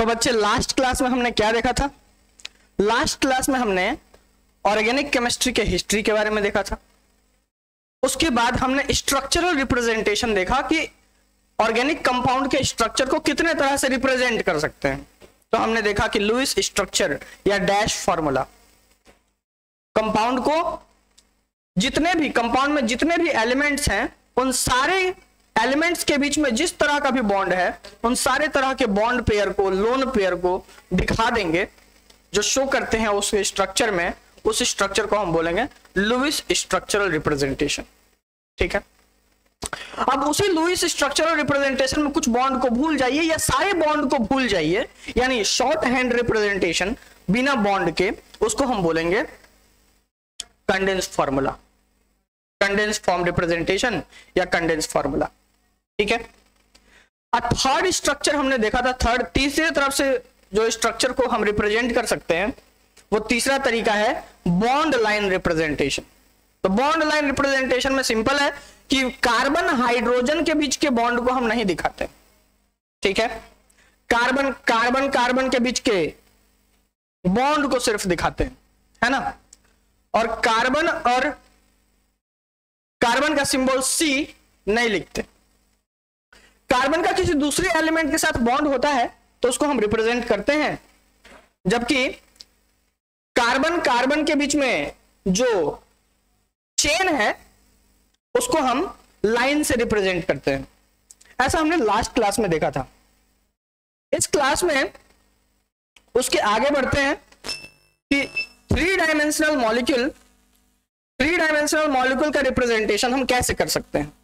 तो बच्चे last class में हमने क्या देखा था? लास्ट क्लास में हमने ऑर्गेनिक केमिस्ट्री के हिस्ट्री के बारे में देखा था। उसके बाद हमने स्ट्रक्चरल रिप्रेजेंटेशन देखा कि ऑर्गेनिक कंपाउंड के स्ट्रक्चर को कितने तरह से रिप्रेजेंट कर सकते हैं। तो हमने देखा कि लुईस स्ट्रक्चर या डैश फॉर्मूला कंपाउंड को कंपाउंड में जितने भी एलिमेंट्स हैं उन सारे एलिमेंट्स के बीच में जिस तरह का भी बॉन्ड है उन सारे तरह के बॉन्ड पेयर को, लोन पेयर को दिखा देंगे जो शो करते हैं उस स्ट्रक्चर में। उस स्ट्रक्चर को हम बोलेंगे लुईस स्ट्रक्चरल रिप्रेजेंटेशन। ठीक है, अब उसी लुईस स्ट्रक्चरल रिप्रेजेंटेशन में कुछ बॉन्ड को भूल जाइए या सारे बॉन्ड को भूल जाइए, यानी शॉर्ट हैंड रिप्रेजेंटेशन बिना बॉन्ड के, उसको हम बोलेंगे condensed formula, condensed form representation या कंडेंस्ड फार्मूला। ठीक है, थर्ड स्ट्रक्चर हमने देखा था, तीसरे तरफ से जो स्ट्रक्चर को हम रिप्रेजेंट कर सकते हैं वो तीसरा तरीका है बॉन्ड लाइन रिप्रेजेंटेशन। तो बॉन्ड लाइन रिप्रेजेंटेशन में सिंपल है कि कार्बन हाइड्रोजन के बीच के बॉन्ड को हम नहीं दिखाते। ठीक है, कार्बन के बीच के बॉन्ड को सिर्फ दिखाते हैं, है ना। और कार्बन का सिंबल C नहीं लिखते। कार्बन का किसी दूसरे एलिमेंट के साथ बॉन्ड होता है तो उसको हम रिप्रेजेंट करते हैं, जबकि कार्बन के बीच में जो चेन है उसको हम लाइन से रिप्रेजेंट करते हैं। ऐसा हमने लास्ट क्लास में देखा था। इस क्लास में उसके आगे बढ़ते हैं कि थ्री डायमेंशनल मॉलिक्यूल का रिप्रेजेंटेशन हम कैसे कर सकते हैं।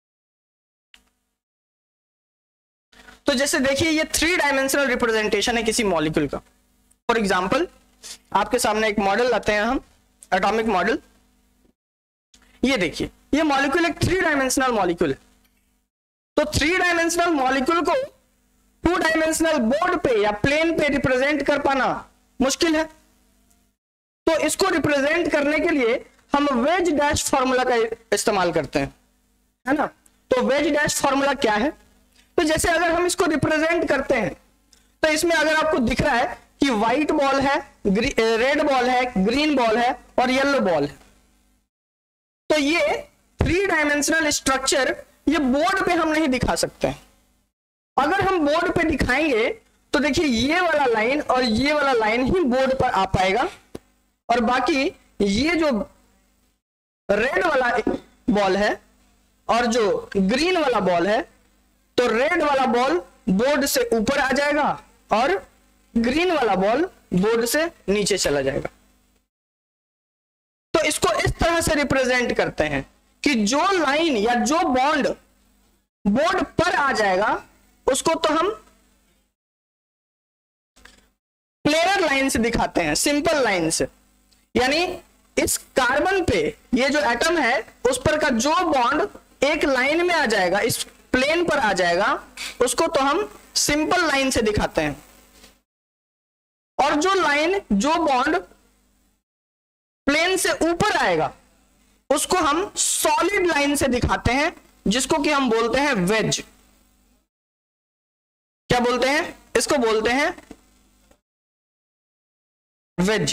तो जैसे देखिए ये थ्री डायमेंशनल रिप्रेजेंटेशन है किसी मॉलिक्यूल का। फॉर एग्जांपल आपके सामने एक मॉडल लाते हैं हम, एटॉमिक मॉडल। ये देखिए ये मॉलिक्यूल एक थ्री डायमेंशनल मॉलिक्यूल है। तो थ्री डायमेंशनल मॉलिक्यूल को टू डायमेंशनल बोर्ड पे या प्लेन पे रिप्रेजेंट कर पाना मुश्किल है। तो इसको रिप्रेजेंट करने के लिए हम वेज डैश फॉर्मूला का इस्तेमाल करते हैं, है ना। तो वेज डैश फॉर्मूला क्या है? तो जैसे अगर हम इसको रिप्रेजेंट करते हैं तो इसमें अगर आपको दिख रहा है कि व्हाइट बॉल है, रेड बॉल है, ग्रीन बॉल है और येलो बॉल है, तो ये थ्री डायमेंशनल स्ट्रक्चर ये बोर्ड पे हम नहीं दिखा सकते हैं। अगर हम बोर्ड पे दिखाएंगे तो देखिए ये वाला लाइन और ये वाला लाइन ही बोर्ड पर आ पाएगा, और बाकी ये जो रेड वाला बॉल है और जो ग्रीन वाला बॉल है, तो रेड वाला बॉल बोर्ड से ऊपर आ जाएगा और ग्रीन वाला बॉल बोर्ड से नीचे चला जाएगा। तो इसको इस तरह से रिप्रेजेंट करते हैं कि जो लाइन या जो बॉन्ड बोर्ड पर आ जाएगा उसको तो हम प्लेनर लाइन से दिखाते हैं, सिंपल लाइन से। यानी इस कार्बन पे ये जो एटम है उस पर का जो बॉन्ड एक लाइन में आ जाएगा, इस प्लेन पर आ जाएगा, उसको तो हम सिंपल लाइन से दिखाते हैं। और जो लाइन, जो बॉन्ड प्लेन से ऊपर आएगा उसको हम सॉलिड लाइन से दिखाते हैं, जिसको कि हम बोलते हैं वेज। क्या बोलते हैं? इसको बोलते हैं वेज।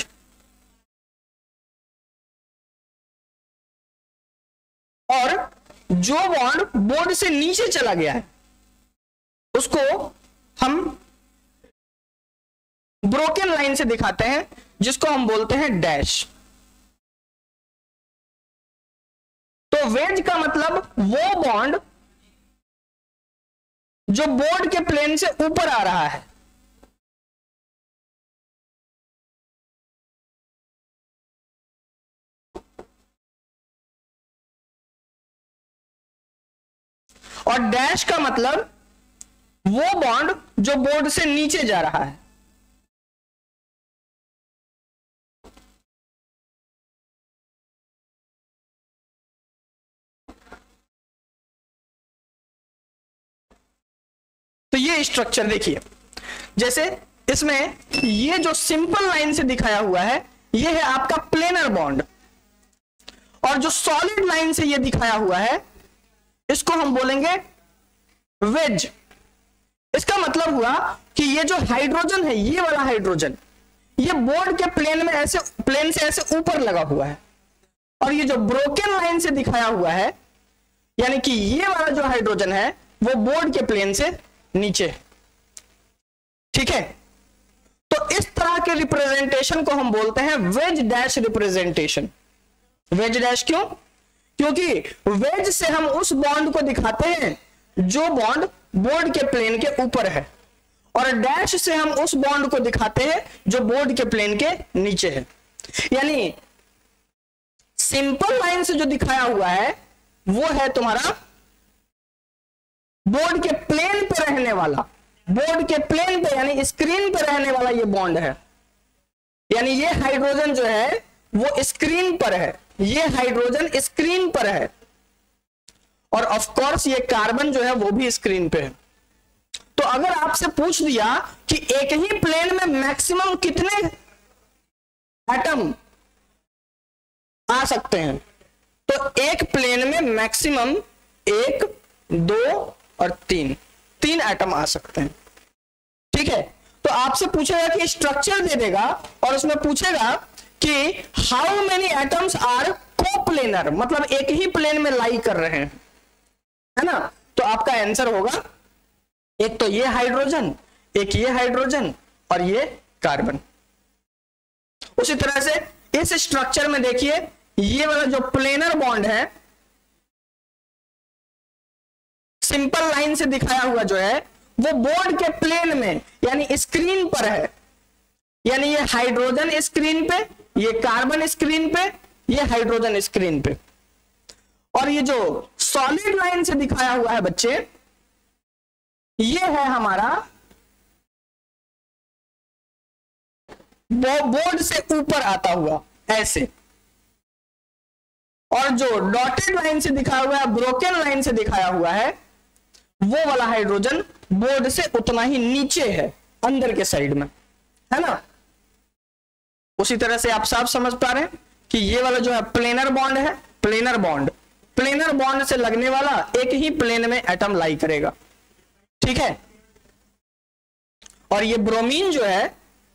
और जो बॉन्ड बोर्ड से नीचे चला गया है उसको हम ब्रोकन लाइन से दिखाते हैं, जिसको हम बोलते हैं डैश। तो वेज का मतलब वो बॉन्ड जो बोर्ड के प्लेन से ऊपर आ रहा है। और डैश का मतलब वो बॉन्ड जो बोर्ड से नीचे जा रहा है। तो ये स्ट्रक्चर देखिए, जैसे इसमें ये जो सिंपल लाइन से दिखाया हुआ है ये है आपका प्लेनर बॉन्ड, और जो सॉलिड लाइन से ये दिखाया हुआ है इसको हम बोलेंगे वेज। इसका मतलब हुआ कि ये जो हाइड्रोजन है, ये वाला हाइड्रोजन, ये बोर्ड के प्लेन से ऐसे ऊपर लगा हुआ है, और ये जो ब्रोकन लाइन से दिखाया हुआ है, यानी कि ये वाला जो हाइड्रोजन है वो बोर्ड के प्लेन से नीचे है। ठीक है, तो इस तरह के रिप्रेजेंटेशन को हम बोलते हैं wedge dash representation. Wedge dash क्यों? क्योंकि वेज से हम उस बॉन्ड को दिखाते हैं जो बॉन्ड बोर्ड के प्लेन के ऊपर है, और डैश से हम उस बॉन्ड को दिखाते हैं जो बोर्ड के प्लेन के नीचे है। यानी सिंपल लाइन से जो दिखाया हुआ है वो है तुम्हारा बोर्ड के प्लेन पे रहने वाला, बोर्ड के प्लेन पे यानी स्क्रीन पे रहने वाला ये बॉन्ड है। यानी ये हाइड्रोजन जो है वो स्क्रीन पर है, ये हाइड्रोजन स्क्रीन पर है, और ऑफ कोर्स ये कार्बन जो है वो भी स्क्रीन पे है। तो अगर आपसे पूछ दिया कि एक ही प्लेन में मैक्सिमम कितने एटम आ सकते हैं, तो एक प्लेन में मैक्सिमम 1, 2 और 3 एटम आ सकते हैं। ठीक है, तो आपसे पूछेगा कि स्ट्रक्चर दे देगा और उसमें पूछेगा कि how many atoms are coplanar, मतलब एक ही प्लेन में लाई कर रहे हैं, है ना। तो आपका आंसर होगा एक तो ये हाइड्रोजन, एक ये हाइड्रोजन और ये कार्बन। उसी तरह से इस स्ट्रक्चर में देखिए ये वाला जो प्लेनर बॉन्ड है, सिंपल लाइन से दिखाया हुआ जो है वो बोर्ड के प्लेन में यानी स्क्रीन पर है। यानी ये हाइड्रोजन स्क्रीन पे, ये कार्बन स्क्रीन पे, ये हाइड्रोजन स्क्रीन पे, और ये जो सॉलिड लाइन से दिखाया हुआ है बच्चे, ये है हमारा बोर्ड से ऊपर आता हुआ ऐसे, और जो डॉटेड लाइन से दिखाया हुआ है, ब्रोकन लाइन से दिखाया हुआ है, वो वाला हाइड्रोजन बोर्ड से उतना ही नीचे है, अंदर के साइड में, है ना। उसी तरह से आप साफ समझ पा रहे हैं कि ये वाला जो है प्लेनर बॉन्ड है, प्लेनर बॉन्ड से लगने वाला एक ही प्लेन में एटम लाई करेगा। ठीक है, और ये ब्रोमीन जो है,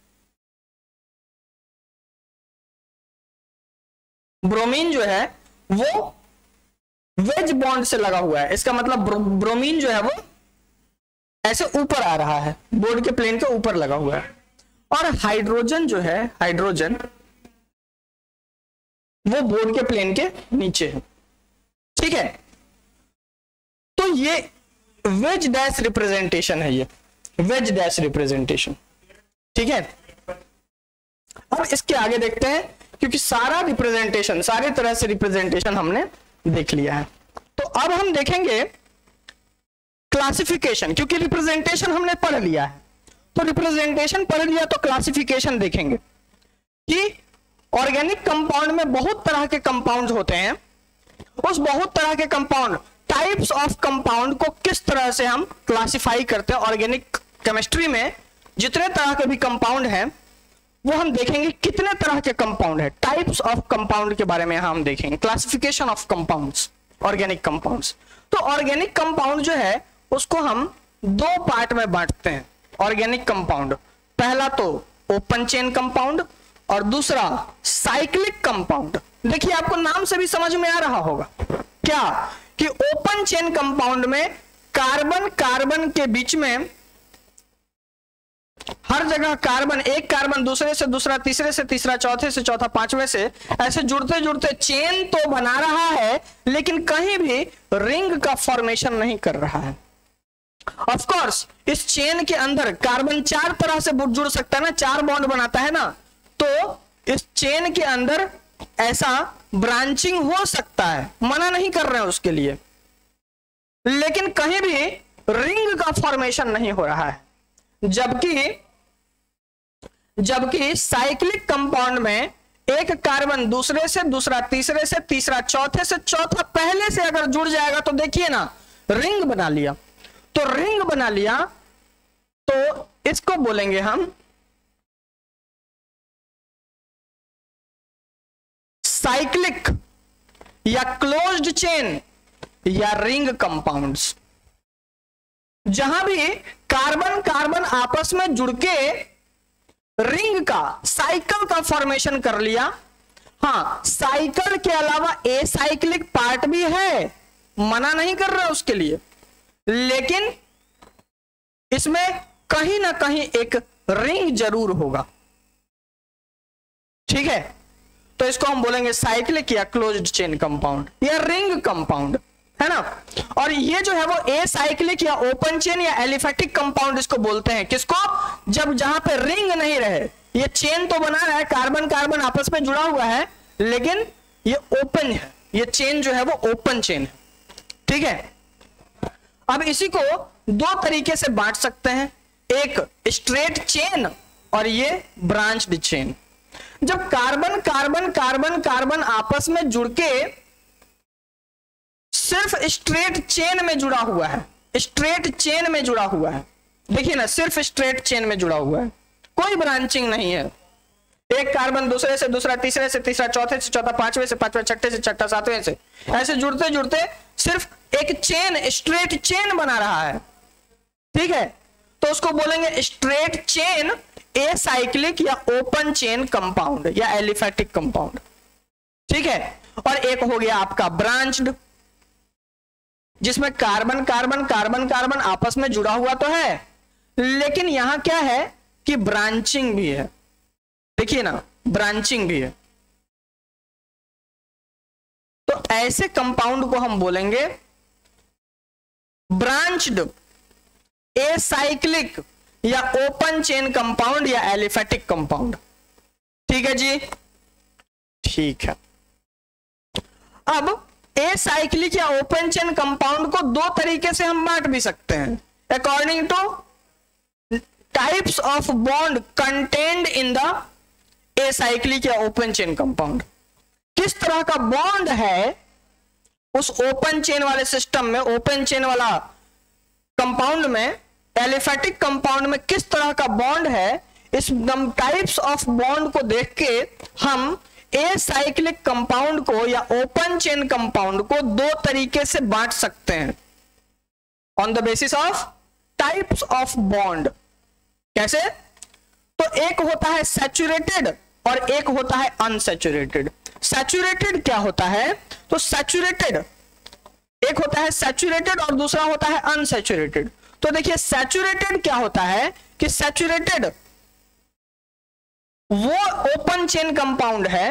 वो वेज बॉन्ड से लगा हुआ है। इसका मतलब ब्रोमीन जो है वो ऐसे ऊपर आ रहा है, बोर्ड के प्लेन के ऊपर लगा हुआ है, और हाइड्रोजन जो है, हाइड्रोजन वो बोर्ड के प्लेन के नीचे है। ठीक है, तो ये वेज डैश रिप्रेजेंटेशन है, ये वेज डैश रिप्रेजेंटेशन। ठीक है, अब इसके आगे देखते हैं, क्योंकि सारा रिप्रेजेंटेशन, सारी तरह से रिप्रेजेंटेशन हमने देख लिया है। तो अब हम देखेंगे क्लासिफिकेशन, क्योंकि रिप्रेजेंटेशन हमने पढ़ लिया है, तो रिप्रेजेंटेशन पढ़ लिया तो क्लासिफिकेशन देखेंगे कि ऑर्गेनिक कंपाउंड में बहुत तरह के कंपाउंड होते हैं। उस बहुत तरह के कंपाउंड, टाइप्स ऑफ कंपाउंड को किस तरह से हम क्लासिफाई करते हैं। ऑर्गेनिक केमिस्ट्री में जितने तरह के भी कंपाउंड हैं वो हम देखेंगे, कितने तरह के कंपाउंड है, टाइप्स ऑफ कंपाउंड के बारे में हम देखेंगे, classification of compounds, organic compounds. तो ऑर्गेनिक कंपाउंड जो है उसको हम 2 पार्ट में बांटते हैं। ऑर्गेनिक कंपाउंड, पहला तो ओपन चेन कंपाउंड और दूसरा साइक्लिक कंपाउंड। देखिए आपको नाम से भी समझ में आ रहा होगा क्या कि ओपन चेन कंपाउंड में कार्बन के बीच में हर जगह कार्बन, एक कार्बन दूसरे से दूसरा, तीसरे से तीसरा, चौथे से चौथा, पांचवें से ऐसे जुड़ते जुड़ते चेन तो बना रहा है, लेकिन कहीं भी रिंग का फॉर्मेशन नहीं कर रहा है। ऑफ कोर्स इस चेन के अंदर कार्बन 4 तरह से जुड़ सकता है ना, 4 बॉन्ड बनाता है ना, तो इस चेन के अंदर ऐसा ब्रांचिंग हो सकता है, मना नहीं कर रहे हैं उसके लिए, लेकिन कहीं भी रिंग का फॉर्मेशन नहीं हो रहा है। जबकि साइक्लिक कंपाउंड में एक कार्बन दूसरे से दूसरा, तीसरे से तीसरा, चौथे से चौथा पहले से अगर जुड़ जाएगा तो देखिए ना, रिंग बना लिया। तो रिंग बना लिया तो इसको बोलेंगे हम साइक्लिक या क्लोज्ड चेन या रिंग कंपाउंड्स। जहां भी कार्बन कार्बन आपस में जुड़ के रिंग का साइकिल का फॉर्मेशन कर लिया, हाँ साइकिल के अलावा एसाइक्लिक पार्ट भी है, मना नहीं कर रहा उसके लिए, लेकिन इसमें कहीं ना कहीं एक रिंग जरूर होगा। ठीक है, तो इसको हम बोलेंगे साइक्लिक या क्लोज्ड चेन कंपाउंड या रिंग कंपाउंड, है ना। और ये जो है वो एसाइक्लिक या ओपन चेन या एलिफेटिक कंपाउंड इसको बोलते हैं। किसको? जब जहां पे रिंग नहीं रहे, ये चेन तो बना रहा है, कार्बन कार्बन आपस में जुड़ा हुआ है, लेकिन ये ओपन है, ये चेन जो है वो ओपन चेन है। ठीक है, अब इसी को दो तरीके से बांट सकते हैं, एक स्ट्रेट चेन और ये ब्रांच्ड चेन। जब कार्बन कार्बन कार्बन कार्बन आपस में जुड़ के सिर्फ स्ट्रेट चेन में जुड़ा हुआ है, स्ट्रेट चेन में जुड़ा हुआ है, देखिए ना, सिर्फ स्ट्रेट चेन में जुड़ा हुआ है, कोई ब्रांचिंग नहीं है। एक कार्बन दूसरे से दूसरा, तीसरे से तीसरा, चौथे से चौथा, पांचवे से पांचवा, छठे से छठा, सातवें से, ऐसे जुड़ते जुड़ते सिर्फ एक चेन, स्ट्रेट चेन बना रहा है। ठीक है, तो उसको बोलेंगे स्ट्रेट चेन एसाइक्लिक या ओपन चेन कंपाउंड या एलिफेटिक कंपाउंड। ठीक है, और एक हो गया आपका ब्रांच्ड, जिसमें कार्बन कार्बन कार्बन कार्बन आपस में जुड़ा हुआ तो है, लेकिन यहां क्या है कि ब्रांचिंग भी है। देखिए ना, ब्रांचिंग भी है। तो ऐसे कंपाउंड को हम बोलेंगे ब्रांच्ड एसाइक्लिक या ओपन चेन कंपाउंड या एलिफेटिक कंपाउंड। ठीक है जी, ठीक है। अब एसाइक्लिक या ओपन चेन कंपाउंड को दो तरीके से हम बांट भी सकते हैं, according to types of bond contained in the acyclic या ओपन चेन कंपाउंड। किस तरह का बॉन्ड है उस ओपन चेन वाले सिस्टम में, ओपन चेन वाला कंपाउंड में, एलिफेटिक कंपाउंड में किस तरह का बॉन्ड है, इस टाइप्स ऑफ बॉन्ड को देख के हम एसाइक्लिक कंपाउंड को या ओपन चेन कंपाउंड को दो तरीके से बांट सकते हैं, on the basis of types of bond. कैसे? तो एक होता है सैचुरेटेड और एक होता है अनसैचुरेटेड। सैचुरेटेड क्या होता है? तो सैचुरेटेड, एक होता है सैचुरेटेड और दूसरा होता है अनसैचुरेटेड। तो देखिए सैचुरेटेड क्या होता है कि सैचुरेटेड वो ओपन चेन कंपाउंड है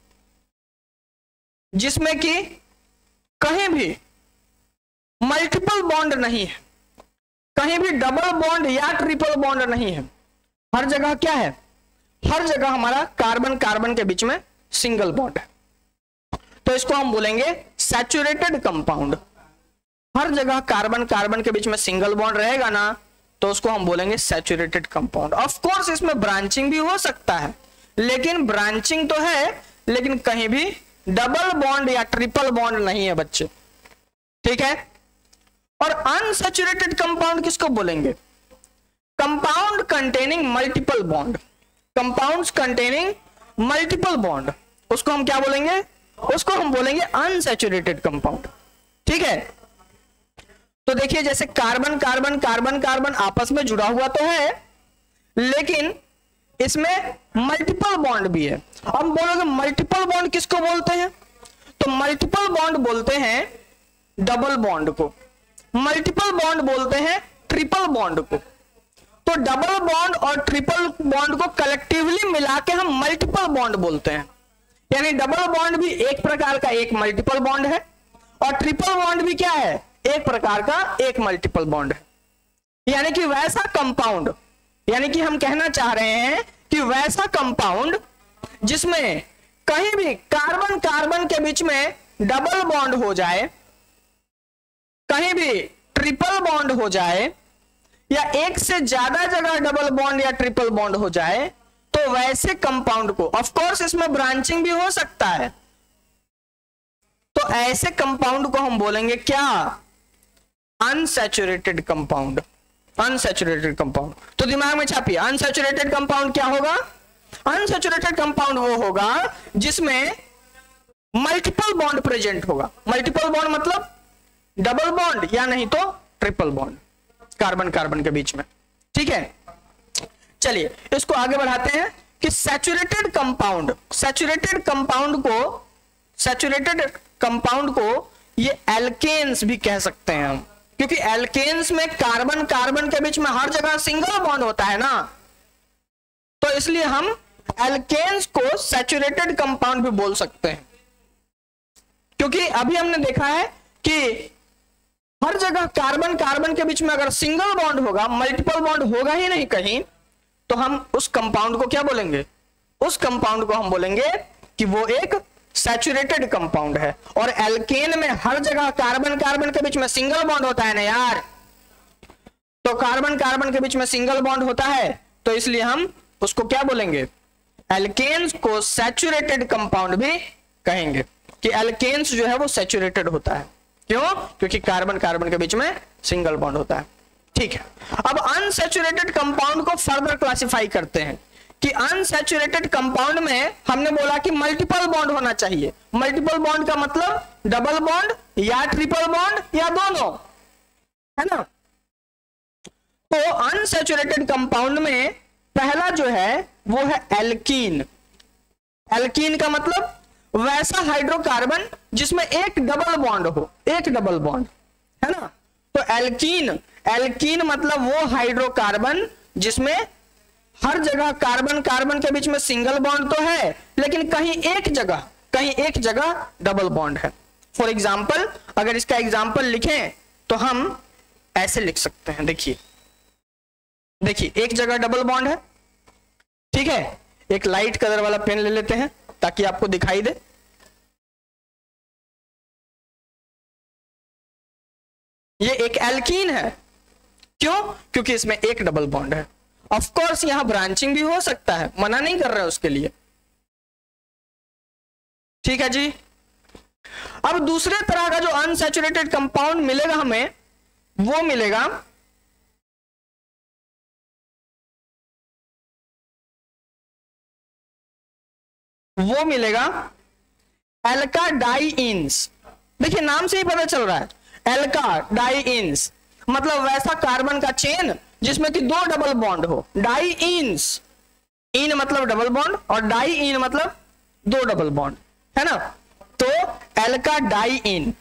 जिसमें कि कहीं भी मल्टीपल बॉन्ड नहीं है, कहीं भी डबल बॉन्ड या ट्रिपल बॉन्ड नहीं है, हर जगह क्या है, हर जगह हमारा कार्बन कार्बन के बीच में सिंगल बॉन्ड है। तो इसको हम बोलेंगे सैचुरेटेड कंपाउंड। हर जगह कार्बन कार्बन के बीच में सिंगल बॉन्ड रहेगा ना, तो उसको हम बोलेंगे सैचुरेटेड कंपाउंड। ऑफ कोर्स इसमें ब्रांचिंग भी हो सकता है, लेकिन ब्रांचिंग तो है, लेकिन कहीं भी डबल बॉन्ड या ट्रिपल बॉन्ड नहीं है बच्चे। ठीक है, और अनसैचुरेटेड कंपाउंड किसको बोलेंगे? Compound containing multiple bond, compounds containing multiple bond, उसको हम क्या बोलेंगे? उसको हम बोलेंगे अनसैचुरेटेड कंपाउंड। ठीक है, तो देखिए जैसे कार्बन कार्बन कार्बन कार्बन आपस में जुड़ा हुआ तो है, लेकिन इसमें मल्टीपल बॉन्ड भी है। अब बोलोगे मल्टीपल बॉन्ड किसको बोलते हैं? तो मल्टीपल बॉन्ड बोलते हैं डबल बॉन्ड को, मल्टीपल बॉन्ड बोलते हैं ट्रिपल बॉन्ड को। तो डबल बॉन्ड और ट्रिपल बॉन्ड को कलेक्टिवली मिला के हम मल्टीपल बॉन्ड बोलते हैं। यानी डबल बॉन्ड भी एक प्रकार का एक मल्टीपल बॉन्ड है, और ट्रिपल बॉन्ड भी क्या है? एक प्रकार का एक मल्टीपल बॉन्ड है। यानी कि वैसा कंपाउंड, यानी कि हम कहना चाह रहे हैं कि वैसा कंपाउंड जिसमें कहीं भी कार्बन कार्बन के बीच में डबल बॉन्ड हो जाए, कहीं भी ट्रिपल बॉन्ड हो जाए, या एक से ज्यादा जगह डबल बॉन्ड या ट्रिपल बॉन्ड हो जाए, तो वैसे कंपाउंड को, ऑफ कोर्स इसमें ब्रांचिंग भी हो सकता है, तो ऐसे कंपाउंड को हम बोलेंगे क्या? Unsaturated compound. अनसैचुरेटेड कंपाउंड, तो दिमाग में छापिए, अनसैचुरेटेड कंपाउंड क्या होगा? अनसैचुरेटेड कंपाउंड वो होगा जिसमें मल्टीपल बॉन्ड प्रेजेंट होगा। मल्टीपल बॉन्ड मतलब डबल बॉन्ड या नहीं तो ट्रिपल बॉन्ड। कार्बन कार्बन के बीच में। ठीक है, चलिए इसको आगे बढ़ाते हैं कि सैचुरेटेड कंपाउंड को ये एल्केन्स भी कह सकते हैं हम, क्योंकि एल्केन्स में कार्बन कार्बन के बीच में हर जगह सिंगल बॉन्ड होता है ना, तो इसलिए हम एल्केन्स को सैचुरेटेड कंपाउंड भी बोल सकते हैं। क्योंकि अभी हमने देखा है कि हर जगह कार्बन कार्बन के बीच में अगर सिंगल बॉन्ड होगा, मल्टीपल बॉन्ड होगा ही नहीं कहीं, तो हम उस कंपाउंड को क्या बोलेंगे? उस कंपाउंड को हम बोलेंगे कि वो एक सैचुरेटेड कंपाउंड है। और एल्केन में हर जगह कार्बन कार्बन के बीच में सिंगल बॉन्ड होता है ना यार, तो कार्बन कार्बन के बीच में सिंगल बॉन्ड होता है, तो इसलिए हम उसको क्या बोलेंगे? एल्केन्स को सैचुरेटेड कंपाउंड भी कहेंगे, कि एल्केन्स जो है वो सैचुरेटेड होता है। क्यों? क्योंकि कार्बन कार्बन के बीच में सिंगल बॉन्ड होता है। ठीक है, अब अनसैचुरेटेड कंपाउंड को फर्दर क्लासिफाई करते हैं कि अनसैचुरेटेड कंपाउंड में हमने बोला कि मल्टीपल बॉन्ड होना चाहिए। मल्टीपल बॉन्ड का मतलब डबल बॉन्ड या ट्रिपल बॉन्ड या दोनों, है ना। तो अनसैचुरेटेड कंपाउंड में पहला जो है वो है एल्कीन। एल्कीन का मतलब वैसा हाइड्रोकार्बन जिसमें एक डबल बॉन्ड हो, एक डबल बॉन्ड, है ना। तो एल्कीन मतलब वो हाइड्रोकार्बन जिसमें हर जगह कार्बन कार्बन के बीच में सिंगल बॉन्ड तो है, लेकिन कहीं एक जगह डबल बॉन्ड है। फॉर एग्जाम्पल अगर इसका एग्जाम्पल लिखें तो हम ऐसे लिख सकते हैं। देखिए एक जगह डबल बॉन्ड है, ठीक है। एक लाइट कलर वाला पेन ले लेते हैं ताकि आपको दिखाई दे। ये एक एल्कीन है। क्यों? क्योंकि इसमें एक डबल बॉन्ड है। ऑफ कोर्स यहां ब्रांचिंग भी हो सकता है, मना नहीं कर रहे उसके लिए। ठीक है जी। अब दूसरे तरह का जो अनसैचुरेटेड कंपाउंड मिलेगा हमें, वो मिलेगा एल्का डाइइन्स। देखिए नाम से ही पता चल रहा है, एल्का डाइइन्स मतलब वैसा कार्बन का चेन जिसमें कि दो डबल बॉन्ड हो। डाइइन्स, इन मतलब डबल बॉन्ड और डाइइन मतलब दो डबल बॉन्ड, है ना। तो एल्का डाइइन,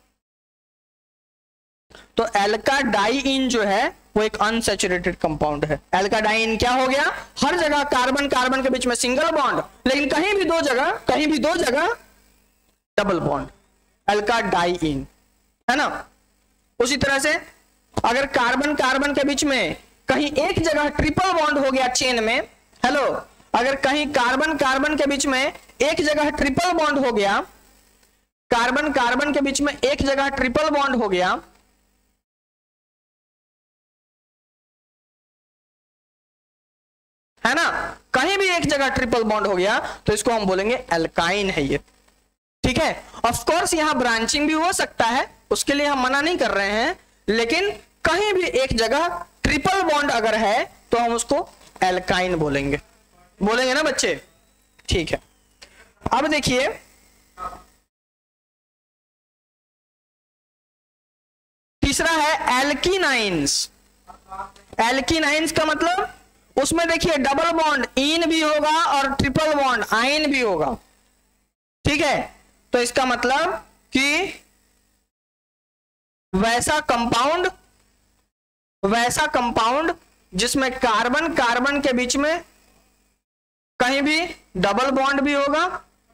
तो एल्का डाइइन जो है वो एक अनसैचुरेटेड कंपाउंड है। एल्का डाइइन क्या हो गया? हर जगह कार्बन कार्बन के बीच में सिंगल बॉन्ड, लेकिन कहीं भी दो जगह डबल बॉन्ड, एल्का डाइइन, है ना। उसी तरह से अगर कार्बन कार्बन के बीच में कहीं एक जगह ट्रिपल बॉन्ड हो गया चेन में, हेलो, अगर कहीं कार्बन कार्बन के बीच में एक जगह ट्रिपल बॉन्ड हो गया, कार्बन कार्बन के बीच में एक जगह ट्रिपल बॉन्ड हो गया, है ना, कहीं भी एक जगह ट्रिपल बॉन्ड हो गया, तो इसको हम बोलेंगे एल्काइन है ये। ठीक है, ऑफ कोर्स यहां ब्रांचिंग भी हो सकता है, उसके लिए हम मना नहीं कर रहे हैं, लेकिन कहीं भी एक जगह ट्रिपल बॉन्ड अगर है तो हम उसको एल्काइन बोलेंगे ना बच्चे। ठीक है, अब देखिए तीसरा है एल्कीनाइंस। एल्कीनाइंस का मतलब उसमें देखिए डबल बॉन्ड इन भी होगा और ट्रिपल बॉन्ड आइन भी होगा। ठीक है, तो इसका मतलब कि वैसा कंपाउंड जिसमें कार्बन कार्बन के बीच में कहीं भी डबल बॉन्ड भी होगा,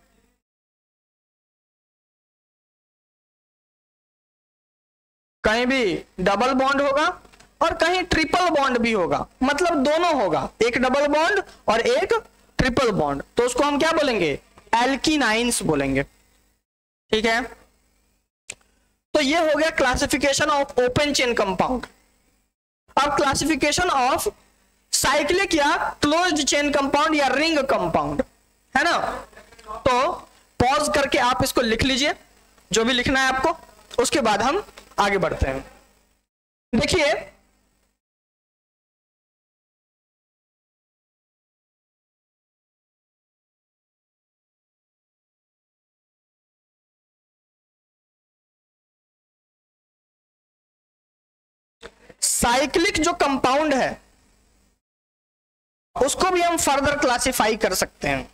कहीं भी डबल बॉन्ड होगा और कहीं ट्रिपल बॉन्ड भी होगा, मतलब दोनों होगा, एक डबल बॉन्ड और एक ट्रिपल बॉन्ड, तो उसको हम क्या बोलेंगे? एल्कीनाइंस बोलेंगे। ठीक है, तो ये हो गया classification of open chain compound. अब क्लासिफिकेशन ऑफ साइक्लिक या क्लोज्ड चेन कंपाउंड या रिंग कंपाउंड, है ना। तो पॉज करके आप इसको लिख लीजिए, जो भी लिखना है आपको, उसके बाद हम आगे बढ़ते हैं। देखिए साइक्लिक जो कंपाउंड है उसको भी हम फर्दर क्लासिफाई कर सकते हैं।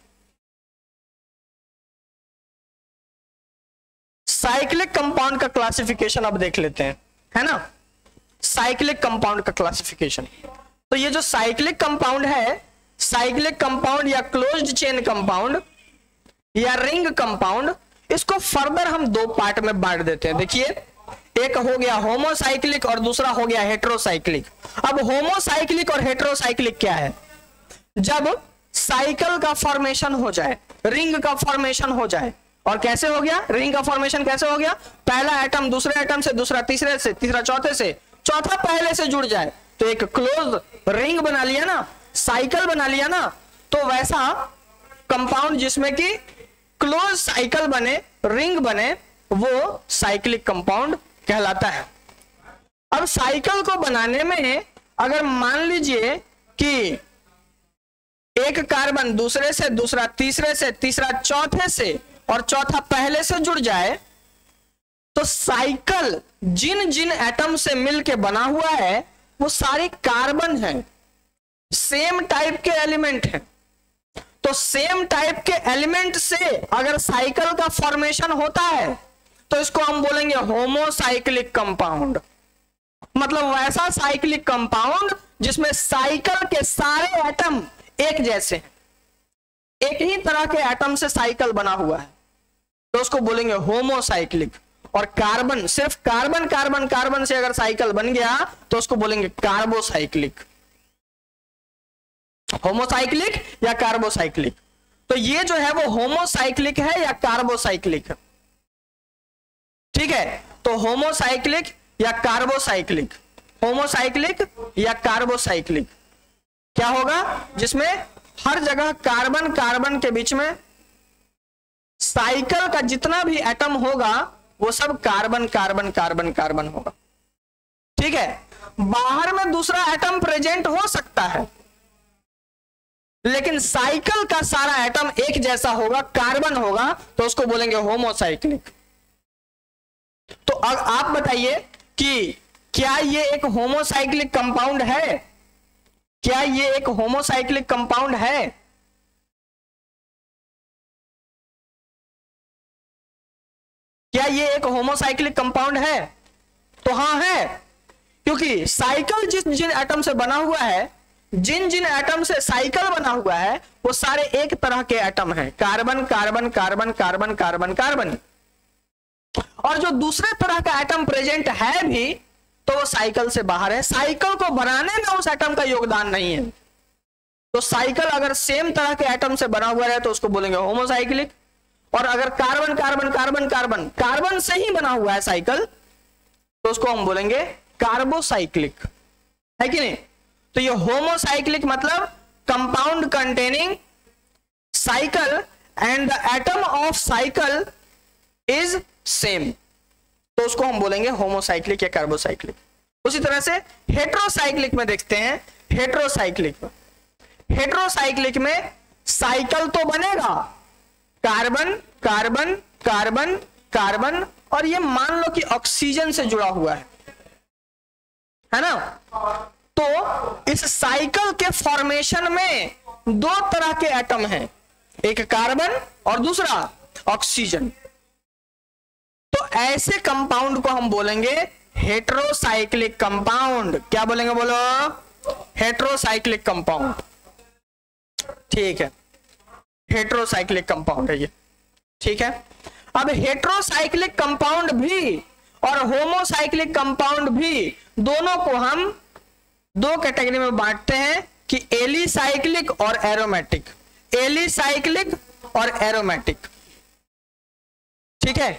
साइक्लिक कंपाउंड का क्लासिफिकेशन अब देख लेते हैं, है ना। साइक्लिक कंपाउंड का क्लासिफिकेशन, तो ये जो साइक्लिक कंपाउंड है, साइक्लिक कंपाउंड या क्लोज्ड चेन कंपाउंड या रिंग कंपाउंड, इसको फर्दर हम दो पार्ट में बांट देते हैं। देखिए, एक हो गया होमोसाइक्लिक और दूसरा हो गया हेटेरोसाइक्लिक। अब होमोसाइक्लिक और हेटेरोसाइक्लिक क्या है? जब साइकिल का फॉर्मेशन हो जाए, रिंग का फॉर्मेशन हो जाए। और कैसे हो गया रिंग का फॉर्मेशन? कैसे हो गया? पहला एटम दूसरे एटम से, दूसरा तीसरे से, तीसरा चौथे से, चौथा पहले से जुड़ जाए तो एक क्लोज रिंग बना लिया ना, साइकिल बना लिया ना। तो वैसा कंपाउंड जिसमें कि क्लोज साइकिल बने, रिंग बने, वो साइक्लिक कंपाउंड कहलाता है। अब साइकिल को बनाने में अगर मान लीजिए कि एक कार्बन दूसरे से, दूसरा तीसरे से, तीसरा चौथे से और चौथा पहले से जुड़ जाए, तो साइकिल जिन जिन एटम से मिलके बना हुआ है वो सारे कार्बन है, सेम टाइप के एलिमेंट है। तो सेम टाइप के एलिमेंट से अगर साइकिल का फॉर्मेशन होता है तो इसको हम बोलेंगे होमोसाइक्लिक कंपाउंड। मतलब वैसा साइक्लिक कंपाउंड जिसमें साइकिल के सारे एटम एक जैसे हैं, एक ही तरह के एटम से साइकिल बना हुआ है, तो उसको बोलेंगे होमोसाइक्लिक। और कार्बन, सिर्फ कार्बन कार्बन कार्बन से अगर साइकिल बन गया तो उसको बोलेंगे कार्बोसाइक्लिक। होमोसाइक्लिक या कार्बोसाइक्लिक। तो ये जो है वो होमोसाइक्लिक है या कार्बोसाइक्लिक है, ठीक है। तो होमोसाइक्लिक या कार्बोसाइक्लिक, होमोसाइक्लिक या कार्बोसाइक्लिक क्या होगा? जिसमें हर जगह कार्बन कार्बन के बीच में साइकिल का जितना भी एटम होगा वो सब कार्बन कार्बन कार्बन कार्बन होगा, ठीक है। बाहर में दूसरा एटम प्रेजेंट हो सकता है लेकिन साइकिल का सारा एटम एक जैसा होगा, कार्बन होगा, तो उसको बोलेंगे होमोसाइक्लिक। तो अब आप बताइए कि क्या ये एक होमोसाइक्लिक कंपाउंड है? क्या ये एक होमोसाइक्लिक कंपाउंड है? क्या ये एक होमोसाइक्लिक कंपाउंड है? तो हाँ है, क्योंकि साइकिल जिन जिन एटम से बना हुआ है, जिन जिन एटम से साइकिल बना हुआ है वो सारे एक तरह के एटम हैं, carbon carbon carbon carbon carbon carbon. और जो दूसरे तरह का एटम प्रेजेंट है भी तो वो साइकिल से बाहर है, साइकिल को बनाने में उस एटम का योगदान नहीं है। तो साइकिल अगर सेम तरह के एटम से बना हुआ है तो उसको बोलेंगे होमोसाइक्लिक। और अगर carbon carbon carbon carbon carbon से ही बना हुआ है साइकिल तो उसको हम बोलेंगे कार्बोसाइक्लिक, है कि नहीं। तो ये होमोसाइक्लिक मतलब compound containing cycle and the atom of cycle is same, तो उसको हम बोलेंगे होमोसाइक्लिक या कार्बोसाइक्लिक। उसी तरह से हेटेरोसाइक्लिक में देखते हैं, हेटेरोसाइक्लिक में साइकिल तो बनेगा कार्बन कार्बन कार्बन कार्बन, और ये मान लो कि ऑक्सीजन से जुड़ा हुआ है ना। तो इस साइकिल के फॉर्मेशन में दो तरह के एटम हैं, एक कार्बन और दूसरा ऑक्सीजन। तो ऐसे कंपाउंड को हम बोलेंगे हेटेरोसाइक्लिक कंपाउंड। क्या बोलेंगे? बोलो, हेटेरोसाइक्लिक कंपाउंड, ठीक है। हेटेरोसाइक्लिक कंपाउंड है ये, ठीक है। अब हेटेरोसाइक्लिक कंपाउंड भी और होमोसाइक्लिक कंपाउंड भी, दोनों को हम दो कैटेगरी में बांटते हैं कि एलिसाइक्लिक और एरोमेटिक, एलिसाइक्लिक और एरोमेटिक, ठीक है।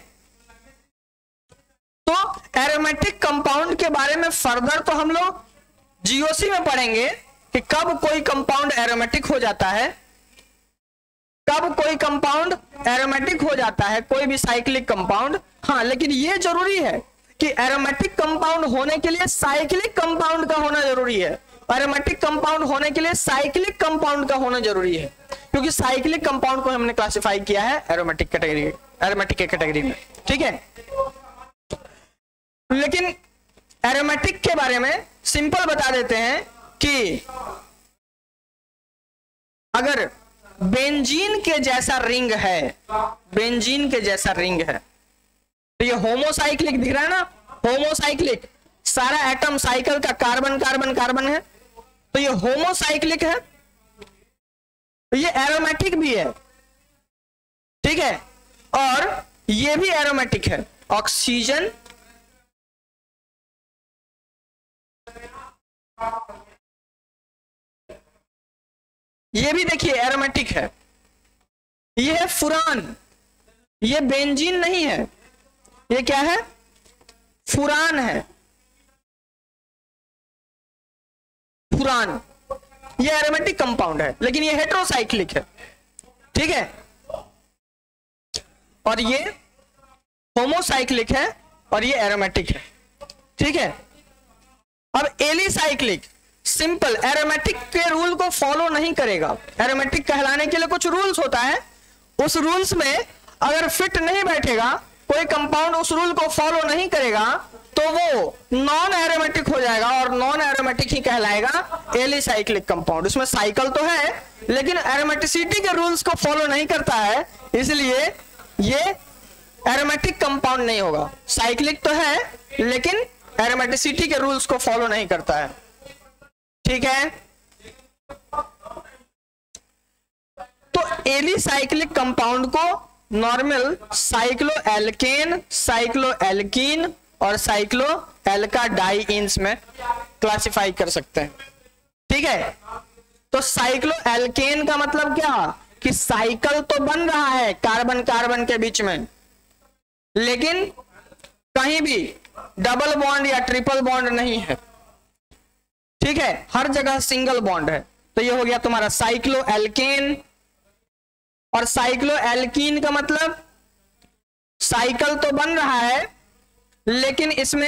तो एरोमेटिक कंपाउंड के बारे में फर्दर तो हम लोग जीओसी में पढ़ेंगे कि कब कोई कंपाउंड एरोमेटिक हो जाता है, कब कोई कंपाउंड एरोमेटिक हो जाता है, कोई भी साइक्लिक कंपाउंड। हाँ, लेकिन ये जरूरी है कि एरोमेटिक कंपाउंड होने के लिए साइक्लिक कंपाउंड का होना जरूरी है, एरोमेटिक कंपाउंड होने के लिए साइक्लिक कंपाउंड का होना जरूरी है, क्योंकि साइक्लिक कंपाउंड को हमने क्लासिफाई किया है एरोमेटिक कैटेगरी, एरोमेटिक के कैटेगरी में, ठीक है। लेकिन एरोमेटिक के बारे में सिंपल बता देते हैं कि अगर बेंजीन के जैसा रिंग है, बेंजीन के जैसा रिंग है, तो ये होमोसाइक्लिक दिख रहा है ना, होमोसाइक्लिक, सारा एटम साइकिल का कार्बन कार्बन कार्बन है, तो ये होमोसाइक्लिक है, तो ये एरोमेटिक भी है, ठीक है, और ये भी एरोमेटिक है, ऑक्सीजन ये भी देखिए एरोमेटिक है, ये है फुरान, ये बेंजीन नहीं है, ये क्या है, फुरान है, फुरान, ये एरोमेटिक कंपाउंड है, लेकिन ये हेटेरोसाइक्लिक है, ठीक है, और ये होमोसाइक्लिक है और ये एरोमेटिक है, ठीक है। अब एलिसाइक्लिक सिंपल एरोमेटिक के रूल को फॉलो नहीं करेगा, एरोमेटिक कहलाने के लिए कुछ रूल्स होता है, उस रूल्स में अगर फिट नहीं बैठेगा, कोई कंपाउंड उस रूल को फॉलो नहीं करेगा, तो वो नॉन एरोमेटिक हो जाएगा और नॉन एरोमेटिक ही कहलाएगा एलिसाइक्लिक कंपाउंड। इसमें साइकिल तो है लेकिन एरोमेटिसिटी के रूल्स को फॉलो नहीं करता है, इसलिए ये एरोमेटिक कंपाउंड नहीं होगा। साइक्लिक तो है लेकिन एरोमेटिसिटी के रूल्स को फॉलो नहीं करता है, ठीक है। तो एलिसाइक्लिक कंपाउंड को नॉर्मल साइक्लोएल्केन, साइक्लोएल्कीन और साइक्लोएल्काडाइंस में क्लासिफाई कर सकते हैं, ठीक है। तो साइक्लोएल्केन का मतलब क्या कि साइकिल तो बन रहा है कार्बन कार्बन के बीच में, लेकिन कहीं भी डबल बॉन्ड या ट्रिपल बॉन्ड नहीं है, ठीक है, हर जगह सिंगल बॉन्ड है। तो ये हो गया तुम्हारा साइक्लोएल्केन। और साइक्लोएल्कीन का मतलब साइकिल तो बन रहा है लेकिन इसमें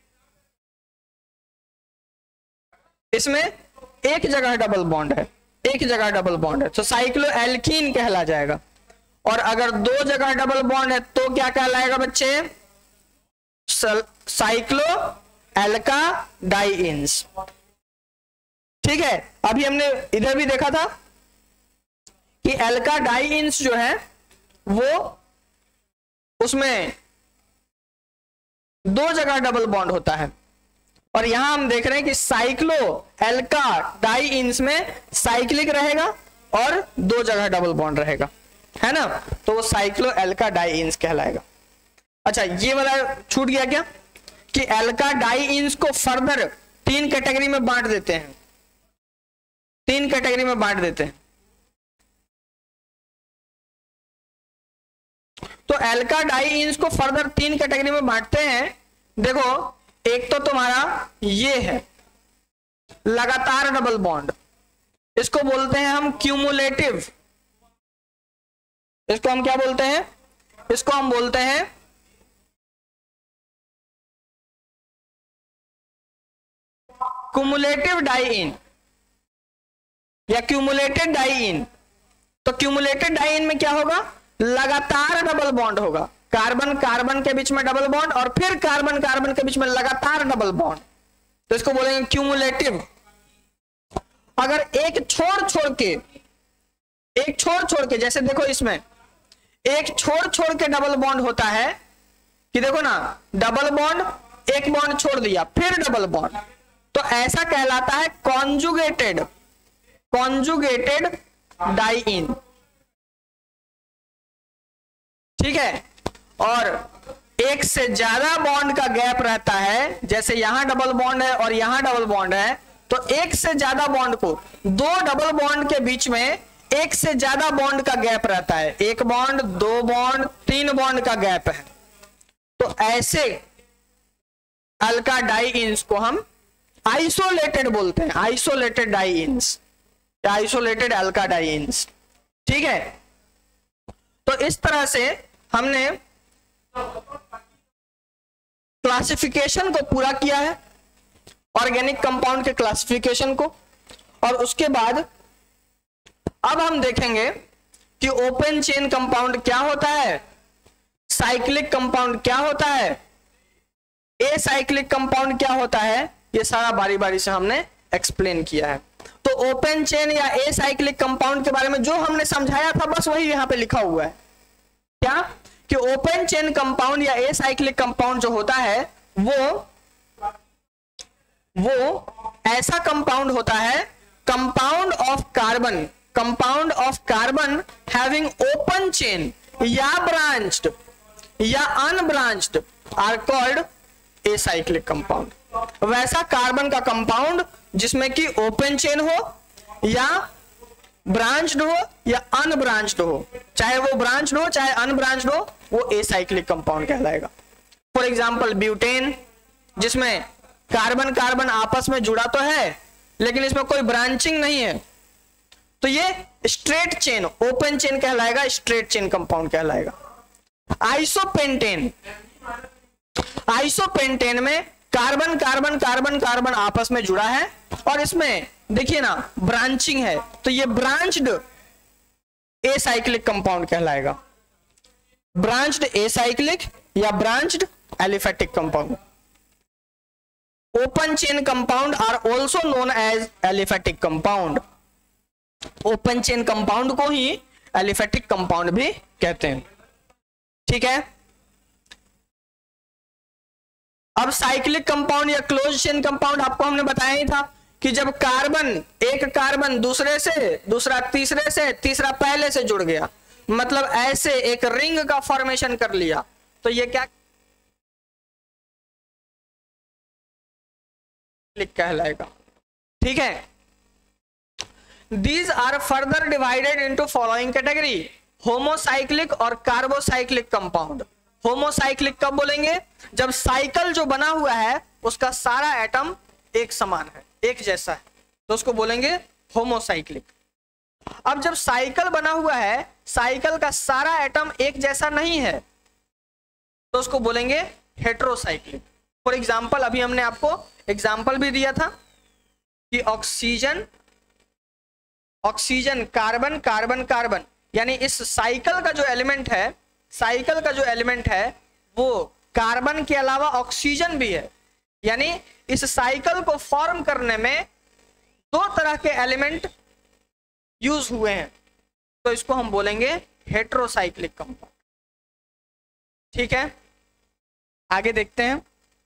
एक जगह डबल बॉन्ड है, एक जगह डबल बॉन्ड है, तो साइक्लोएल्कीन कहला जाएगा। और अगर दो जगह डबल बॉन्ड है तो क्या कहलाएगा बच्चे, साइक्लोएल्काडाइंस, ठीक है। अभी हमने इधर भी देखा था कि एल्काडाइंस जो है वो उसमें दो जगह डबल बॉन्ड होता है, और यहां हम देख रहे हैं कि साइक्लोएल्काडाइंस में साइक्लिक रहेगा और दो जगह डबल बॉन्ड रहेगा, है ना, तो वो साइक्लोएल्काडाइंस कहलाएगा। अच्छा, ये वाला छूट गया क्या कि एल्काडाइंस को फर्दर तीन कैटेगरी में बांट देते हैं, तीन कैटेगरी में बांट देते हैं। तो एल्काडाइंस को फर्दर तीन कैटेगरी में बांटते हैं। देखो, एक तो तुम्हारा ये है लगातार डबल बॉन्ड, इसको बोलते हैं हम क्यूमुलेटिव, इसको हम क्या बोलते हैं, इसको हम बोलते हैं क्यूमुलेटिव डाइइन या क्यूमुलेटेड डाइइन। तो क्यूमुलेटेड डाइइन में क्या होगा, लगातार डबल बॉन्ड होगा, कार्बन कार्बन के बीच में डबल बॉन्ड और फिर कार्बन कार्बन के बीच में लगातार डबल बॉन्ड, तो इसको बोलेंगे क्यूमुलेटिव। अगर एक छोड़ छोड़ के जैसे देखो इसमें एक छोड़ के डबल बॉन्ड होता है कि देखो ना, डबल बॉन्ड, एक बॉन्ड छोड़ दिया फिर डबल बॉन्ड, तो ऐसा कहलाता है कॉन्जुगेटेड डाइइन, ठीक है। और एक से ज्यादा बॉन्ड का गैप रहता है, जैसे यहां डबल बॉन्ड है और यहां डबल बॉन्ड है, तो एक से ज्यादा बॉन्ड को, दो डबल बॉन्ड के बीच में एक से ज्यादा बॉन्ड का गैप रहता है, एक बॉन्ड, दो बॉन्ड, तीन बॉन्ड का गैप है, तो ऐसे अल्काडाइंस को हम आइसोलेटेड बोलते हैं, आइसोलेटेड डाइंस या आइसोलेटेड अल्काडाइंस, ठीक है। तो इस तरह से हमने क्लासिफिकेशन को पूरा किया है, ऑर्गेनिक कंपाउंड के क्लासिफिकेशन को, और उसके बाद अब हम देखेंगे कि ओपन चेन कंपाउंड क्या होता है, साइक्लिक कंपाउंड क्या होता है, एसाइक्लिक कंपाउंड क्या होता है, ये सारा बारी बारी से हमने एक्सप्लेन किया है। तो ओपन चेन या एसाइक्लिक कंपाउंड के बारे में जो हमने समझाया था बस वही यहाँ पे लिखा हुआ है। क्या कि ओपन चेन कंपाउंड या एसाइक्लिक कंपाउंड जो होता है वो ऐसा कंपाउंड होता है, compound of carbon having open chain या ब्रांच्ड या unbranched are called acyclic compound. वैसा कार्बन का कंपाउंड जिसमें कि ओपन चेन हो या ब्रांच्ड हो या अनब्रांच्ड हो, चाहे वो ब्रांच्ड हो चाहे अनब्रांच्ड हो, वो एसाइक्लिक कंपाउंड कहलाएगा। फॉर एग्जांपल ब्यूटेन, जिसमें कार्बन कार्बन आपस में जुड़ा तो है लेकिन इसमें कोई ब्रांचिंग नहीं है, तो ये स्ट्रेट चेन ओपन चेन कहलाएगा, स्ट्रेट चेन कंपाउंड कहलाएगा। आइसोपेंटेन में कार्बन कार्बन कार्बन कार्बन आपस में जुड़ा है और इसमें देखिए ना ब्रांचिंग है, तो ये ब्रांच्ड एसाइक्लिक कंपाउंड कहलाएगा। ब्रांच्ड एसाइक्लिक या branched aliphatic compound. Open chain compound are also known as aliphatic compound. Open chain compound को ही एलिफेटिक कंपाउंड भी कहते हैं। ठीक है, अब साइक्लिक कंपाउंड या क्लोज चेन कंपाउंड आपको हमने बताया ही था कि जब एक कार्बन दूसरे से, दूसरा तीसरे से, तीसरा पहले से जुड़ गया, मतलब ऐसे एक रिंग का फॉर्मेशन कर लिया, तो ये क्या कहलाएगा। ठीक है, these are further divided into following category, homocyclic और कार्बोसाइक्लिक कंपाउंड। होमोसाइक्लिक कब बोलेंगे? जब साइकिल जो बना हुआ है उसका सारा एटम एक समान है, एक जैसा है, तो उसको बोलेंगे होमोसाइक्लिक। अब जब साइकिल बना हुआ है, साइकिल का सारा एटम एक जैसा नहीं है, तो उसको बोलेंगे हेट्रोसाइक्लिक। फॉर एग्जाम्पल, अभी हमने आपको एग्जाम्पल भी दिया था कि ऑक्सीजन कार्बन कार्बन कार्बन, यानी इस साइकिल का जो एलिमेंट है वो कार्बन के अलावा ऑक्सीजन भी है, यानी इस साइकिल को फॉर्म करने में दो तरह के एलिमेंट यूज हुए हैं, तो इसको हम बोलेंगे हेट्रोसाइक्लिक कंपाउंड। ठीक है, आगे देखते हैं।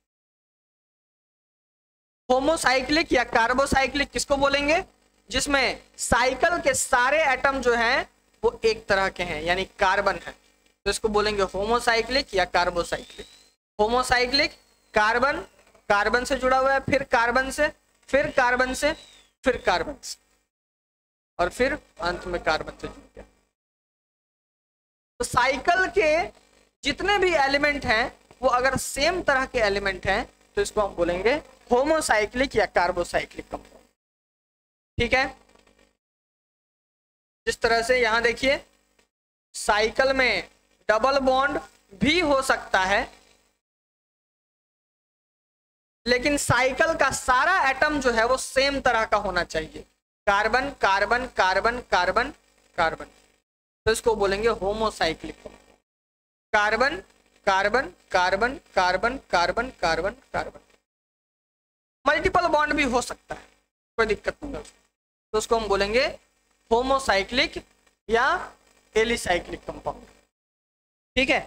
होमोसाइक्लिक या कार्बोसाइक्लिक किसको बोलेंगे? जिसमें साइकिल के सारे एटम जो हैं वो एक तरह के हैं, यानी कार्बन है, तो इसको बोलेंगे होमोसाइक्लिक या कार्बोसाइक्लिक। होमोसाइक्लिक कार्बन कार्बन से जुड़ा हुआ है, फिर कार्बन से, फिर कार्बन से, फिर कार्बन से, और फिर अंत में कार्बन से जुड़ गया। तो साइकिल के जितने भी एलिमेंट हैं वो अगर सेम तरह के एलिमेंट हैं तो इसको हम बोलेंगे होमोसाइक्लिक या कार्बोसाइक्लिक कंपाउंड। ठीक है, जिस तरह से यहां देखिए साइकिल में डबल बॉन्ड भी हो सकता है, लेकिन साइकिल का सारा एटम जो है वो सेम तरह का होना चाहिए, carbon carbon carbon carbon carbon, तो इसको बोलेंगे homocyclic. Carbon carbon carbon carbon carbon carbon carbon, multiple bond भी हो सकता है, कोई दिक्कत नहीं है, तो उसको हम बोलेंगे होमोसाइक्लिक या एलिसाइक्लिक कंपाउंड। ठीक है,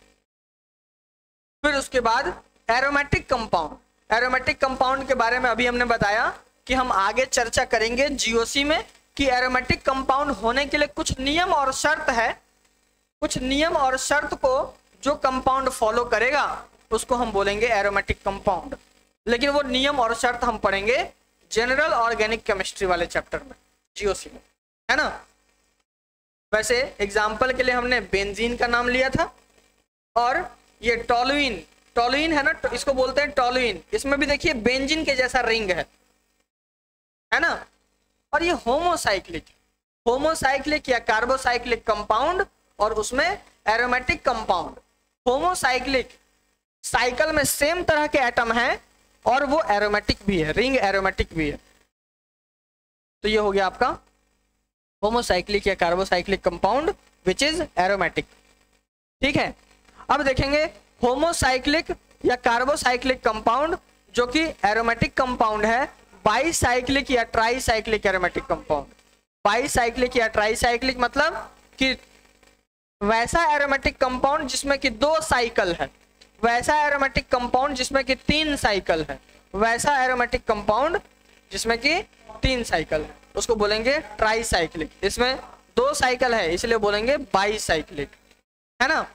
फिर उसके बाद एरोमेटिक कंपाउंड। एरोमेटिक कंपाउंड के बारे में अभी हमने बताया कि हम आगे चर्चा करेंगे जीओसी में कि एरोमेटिक कंपाउंड होने के लिए कुछ नियम और शर्त है, कुछ नियम और शर्त को जो कंपाउंड फॉलो करेगा उसको हम बोलेंगे एरोमेटिक कंपाउंड। लेकिन वो नियम और शर्त हम पढ़ेंगे जनरल ऑर्गेनिक केमिस्ट्री वाले चैप्टर में, जीओसी में, है ना। वैसे एग्जाम्पल के लिए हमने बेंजीन का नाम लिया था, और ये टॉलुइन, टॉलुइन है ना, इसको बोलते हैं टॉलुइन, इसमें भी देखिए बेंजीन के जैसा रिंग है ना। और ये होमोसाइक्लिक या कार्बोसाइक्लिक कंपाउंड, और उसमें एरोमेटिक कंपाउंड। होमोसाइक्लिक साइकिल में सेम तरह के एटम हैं और वो एरोमेटिक भी है, रिंग एरोमेटिक भी है, तो ये हो गया आपका होमोसाइक्लिक या carbocyclic compound which is aromatic. ठीक है, अब देखेंगे होमोसाइक्लिक या कार्बोसाइक्लिक कंपाउंड जो कि एरोमेटिक कंपाउंड है बाईसाइक्लिक या ट्राईसाइक्लिक एरोमेटिक कंपाउंड। बाईसाइक्लिक या ट्राईसाइक्लिक मतलब कि वैसा एरोमेटिक कंपाउंड जिसमें कि 2 साइकिल है, वैसा एरोमेटिक कंपाउंड जिसमें कि 3 साइकिल है, वैसा एरोमेटिक कंपाउंड जिसमें कि 3 साइकिल है, उसको बोलेंगे ट्राईसाइक्लिक। इसमें 2 साइकिल है इसलिए बोलेंगे बाईसाइक्लिक, है ना।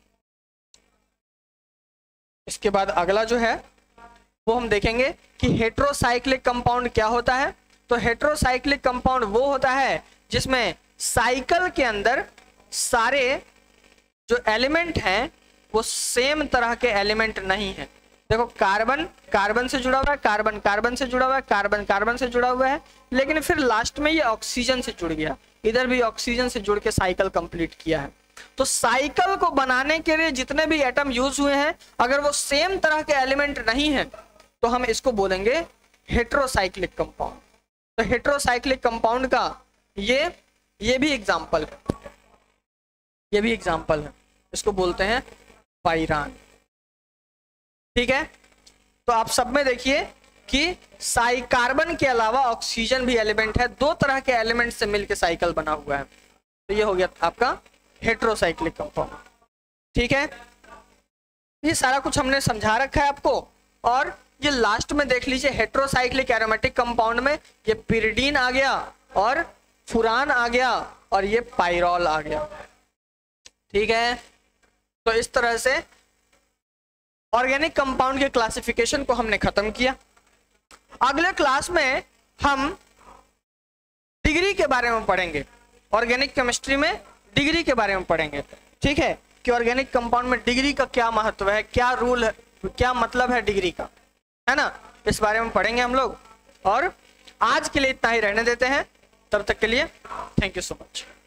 इसके बाद अगला जो है वो हम देखेंगे कि हेट्रोसाइक्लिक कंपाउंड क्या होता है। तो हेट्रोसाइक्लिक कंपाउंड वो होता है जिसमें साइकिल के अंदर सारे जो एलिमेंट हैं वो सेम तरह के एलिमेंट नहीं है। देखो कार्बन कार्बन से जुड़ा हुआ है, कार्बन कार्बन से जुड़ा हुआ है, कार्बन कार्बन से जुड़ा हुआ है, लेकिन फिर लास्ट में ये ऑक्सीजन से जुड़ गया, इधर भी ऑक्सीजन से जुड़ के साइकिल कंप्लीट किया है। तो साइकिल को बनाने के लिए जितने भी एटम यूज हुए हैं अगर वो सेम तरह के एलिमेंट नहीं है तो हम इसको बोलेंगे हेट्रोसाइक्लिक कंपाउंड। तो हेट्रोसाइक्लिक कंपाउंड का ये भी एग्जांपल है, ये भी एग्जांपल है, इसको बोलते हैं पाइरान। ठीक है, तो आप सब में देखिए कि कार्बन के अलावा ऑक्सीजन भी एलिमेंट है, 2 तरह के एलिमेंट से मिलकर साइकिल बना हुआ है। तो ये हो गया आपका हेट्रोसाइक्लिक कंपाउंड। ठीक है, ये सारा कुछ हमने समझा रखा है आपको। और ये लास्ट में देख लीजिए हेट्रोसाइक्लिक एरोमेटिक कंपाउंड में ये पिरिडीन आ गया और फुरान आ गया और ये पाइरॉल आ गया। ठीक है, तो इस तरह से ऑर्गेनिक कंपाउंड के क्लासिफिकेशन को हमने खत्म किया। अगले क्लास में हम डिग्री के बारे में पढ़ेंगे, ऑर्गेनिक केमिस्ट्री में डिग्री के बारे में पढ़ेंगे। ठीक है, कि ऑर्गेनिक कंपाउंड में डिग्री का क्या महत्व है, क्या रूल है, क्या मतलब है डिग्री का, है ना, इस बारे में पढ़ेंगे हम लोग। और आज के लिए इतना ही रहने देते हैं, तब तक के लिए थैंक यू सो मच।